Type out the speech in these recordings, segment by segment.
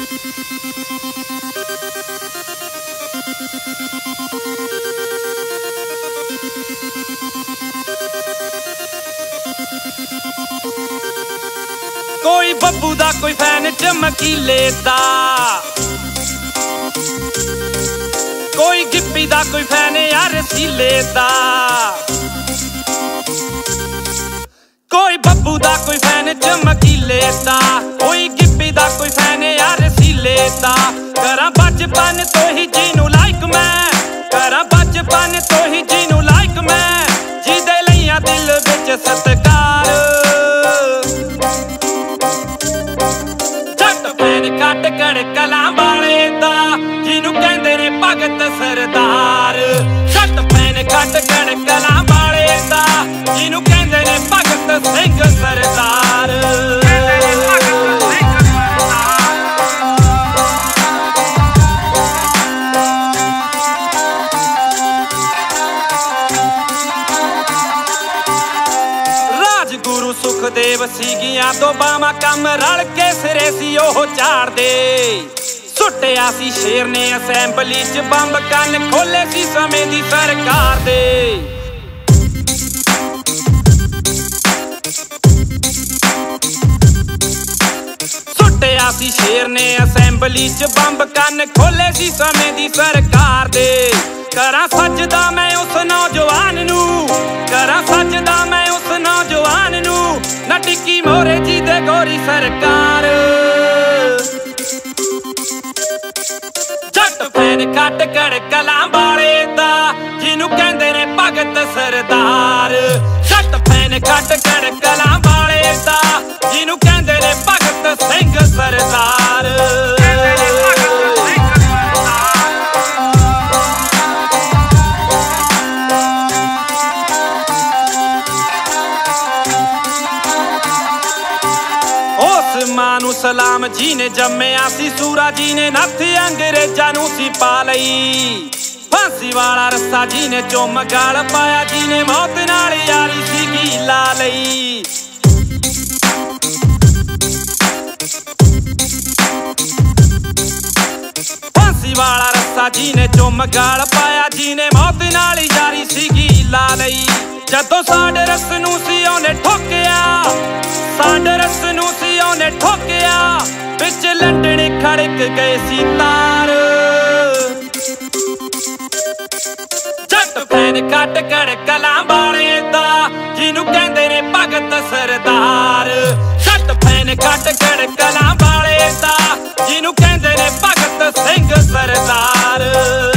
कोई बब्बू दा कोई फैन चमकीले दा, कोई गिप्पी दा कोई फैन यार सीले दा। कोई बब्बू दा कोई फैन चमकीले दा, कोई गिप्पी दा कोई फैन यार सीले दा। करा बचपन तो ही जीनू लाइक मैं, करा बचपन तो ही जीनू लाइक मैं, जिदे लिया दिल विच सत्कार। कट कड़ कलां वाले दा, जिनू कहंदे ने भगत सरदार। सट पैन कट कड़ कलां वाले दा, जिनू कहंदे ने भगत सिंह सरदार। राजगुरु सुखदेव सीगियां तो बामा कम रल के सिरे सी ओह झाड़ दे। सुट्टिया सी शेर ने असैंबली च बंब, कन्न खोले सी समय दी सरकार दे। सुट्टिया सी शेर ने असैंबली च बंब, कन्न खोले सी समय दी सरकार दे। करा सजदा मैं उस नौजवान नू, करा सजदा मैं उस नौजवान नू, ना टिक्की मोरे जी दे गोरी सरकार। जट फैन कट कड़ कलां वाले दा, जिनू कहंदे ने भगत सरदार। जट फैन कट कड़ कलां वाले दा, जिनू कहंदे ने भगत सिंह सरदार। मानू सलाम जी ने जम्मिया सी, सूरा जी ने नथ अंग्रेजा नू सी पा लई। फांसी वाला रस्सा जी ने चुम गाल पाया, जी ने मौत नाल यारी सी की ला लई। फांसी वाला रस्सा जी ने चुम गाल पाया, जी ने मौत नाल यारी सी की ला लई। जदों साडे रस नू सी ओने ठोकिया, साडे रस नू सी ओने ठोकिया, विच लंडने खड़क गए सी तार। जट फैन कट कड़ कलां वाले दा, जिनू कहंदे ने भगत सरदार। जट फैन कट कड़ कलां वाले दा, जिनू कहंदे ने भगत सिंह सरदार।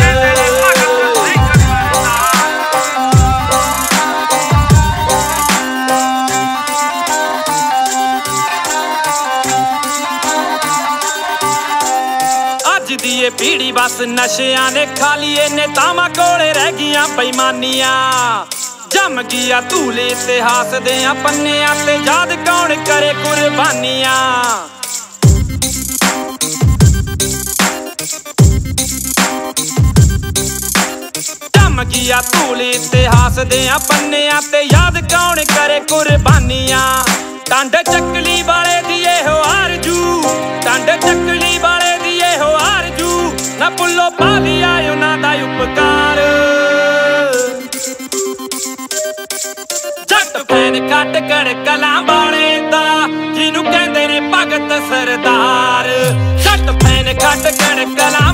ये पीढ़ी बस नशियां ने खा लिए, नेतावां कोले रह गियां बेईमानियां। जम गया धूले इतिहास देयां पन्नियां, ते याद कौन करे कुर्बानियां। जम गया धूले इतिहास देयां पन्नियां, ते याद कौन करे कुर्बानियां। टंड चकली वाले दिए हो आरजू, टंड चकली वाले दिए हो आरजू, ना पुल्लो पालिया उन्हां दा उपकार। जट फैन कट कड़ कलां वाले दा, जिनू कहंदे ने भगत सरदार। जट फैन कट कड़ कलां